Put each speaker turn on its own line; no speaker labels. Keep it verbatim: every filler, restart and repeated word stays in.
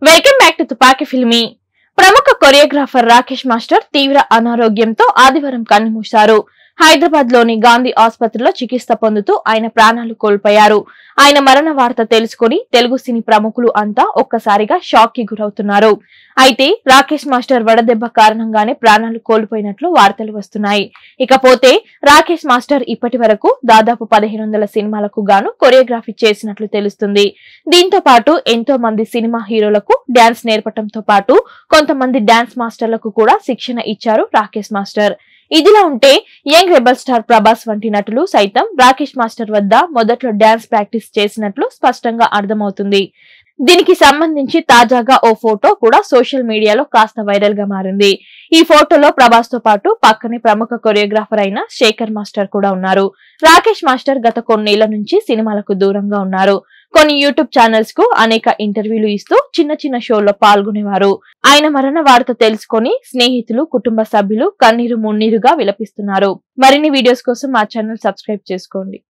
Welcome back to తుపాకీ ఫిల్మీ. ప్రముఖ choreographer Rakesh master తీవ్ర అనారోగ్యంతో ఆదివారం కన్నుమూశారు. హైదరాబాద్ లోని గాంధీ ఆసుపత్రిలో చికిత్స పొందుతూ ఆయన ప్రాణాలు కోల్పోయారు. ఆయన మరణ వార్త తెలుసుకుని తెలుగు సినీ ప్రముఖులు అంతా ఒక్కసారిగా షాక్ కి గురవుతున్నారు. అయితే రాకేష్ మాస్టర్ వడదెబ్బ కారణంగానే ప్రాణాలు కోల్పోయినట్లు వార్తలు వస్తున్నాయి. ఇకపోతే రాకేష్ మాస్టర్ ఇప్పటి వరకు దాదాపు పదిహేను వందల సినిమాలకు గాను కొరియోగ్రఫీ చేసినట్లు తెలుస్తుంది. దీంతో పాటు ఎంతో మంది సినిమా హీరోలకు డాన్స్ నేర్పటంతో పాటు కొంతమంది డాన్స్ మాస్టర్లకు కూడా శిక్షణ ఇచ్చారు రాకేష్ మాస్టర్. ఇదిలా ఉంటే యంగ్ రెబల్ స్టార్ ప్రభాస్ వంటి నటులు సైతం రాకేష్ మాస్టర్ వద్ద మొదట్లో డాన్స్ ప్రాక్టీస్ చేసినట్లు స్పష్టంగా అర్థమవుతుంది. దీనికి సంబంధించి తాజాగా ఓ ఫోటో కూడా సోషల్ మీడియాలో కాస్త వైరల్ గా మారింది. ఈ ఫోటోలో ప్రభాస్ తో పాటు పక్కనే ప్రముఖ కొరియోగ్రాఫర్ అయిన శేఖర్ మాస్టర్ కూడా ఉన్నారు. రాకేష్ మాస్టర్ గత కొన్నేళ్ల నుంచి సినిమాలకు దూరంగా ఉన్నారు. కొన్ని యూట్యూబ్ ఛానల్స్ కు అనేక ఇంటర్వ్యూలు ఇస్తూ చిన్న చిన్న షోల్లో పాల్గొనేవారు. ఆయన మరణ వార్త తెలుసుకొని స్నేహితులు, కుటుంబ సభ్యులు కన్నీరు మున్నీరుగా విలపిస్తున్నారు. మరిన్ని వీడియోస్ కోసం మా ఛానల్ సబ్స్క్రైబ్ చేసుకోండి.